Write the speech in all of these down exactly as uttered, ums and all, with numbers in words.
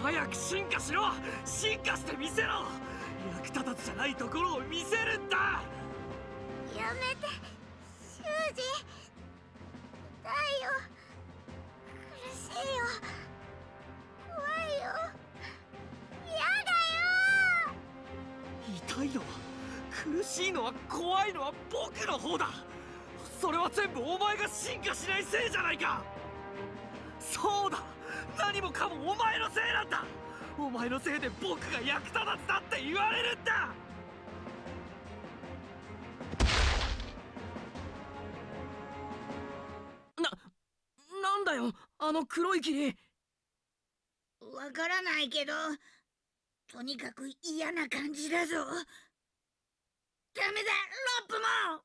早く進化しろ。進化してみせろ。役立たずじゃないところを見せるんだ。 やめて修二、痛いよ、苦しいよ、怖いよ、やだよ。 痛いのは苦しいのは怖いのは僕の方だ。それは全部お前が進化しないせいじゃないか。そうだ、何もかもお前のせいなんだ。お前のせいで僕が役立たずだって言われるんだ。な、なんだよあの黒い霧。 わからないけど、とにかく嫌な感じだぞ。ダメだ、ロップも。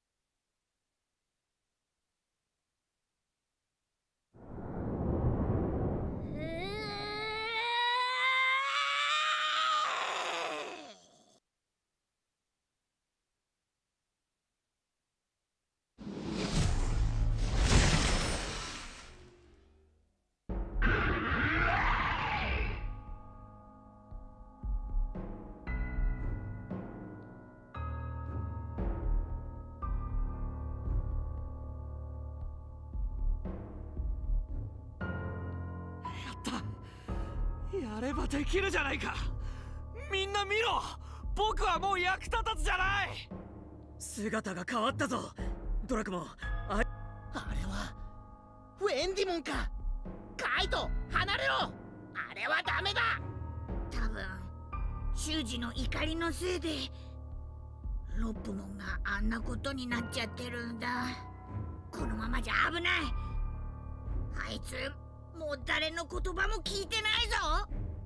やればできるじゃないか。みんな見ろ、僕はもう役立たずじゃない。姿が変わったぞドラクモン。あれあれはウェンディモンか。カイト離れろ、あれはダメだ。 多分修二の怒りのせいでロップモンがあんなことになっちゃってるんだ。このままじゃ危ない。あいつもう誰の言葉も聞いてないぞ。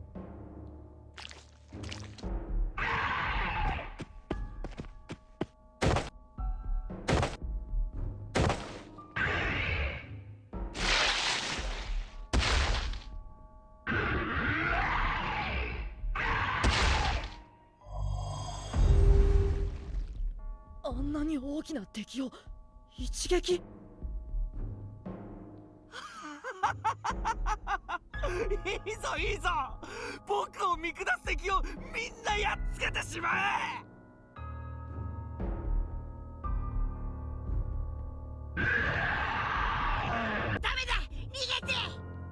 あんなに大きな敵を一撃。いいぞいいぞ、僕を見下す敵をみんなやっつけてしまえ。 ダメだ、逃げて。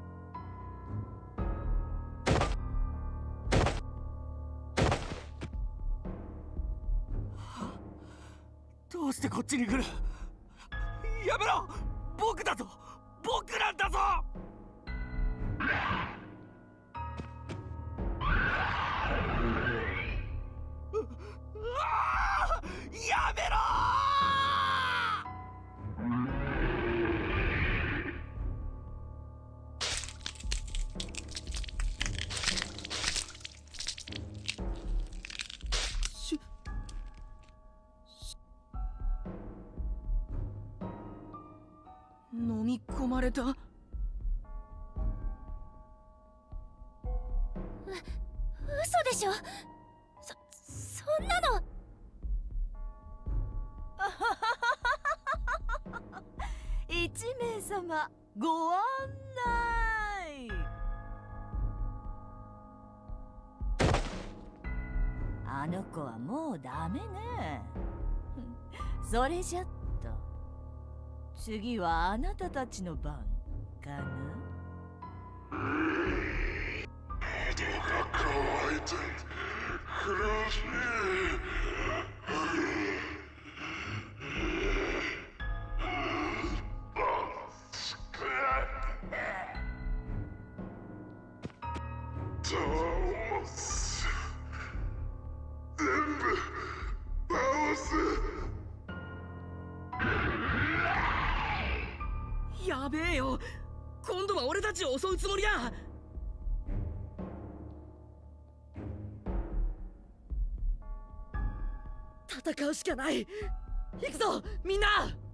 どうしてこっちに来る。やめろ、僕だぞ、僕なんだぞ。やめろし飲み込まれた。う嘘でしょ。そそんなの。 一名様ご案内。あの子はもうダメね。それじゃっと次はあなたたちの番かな。 喉が渇いて苦しい。倒す。全部倒す。 やべえよ、今度は俺たちを襲うつもりだ。戦うしかない。行くぞみんな。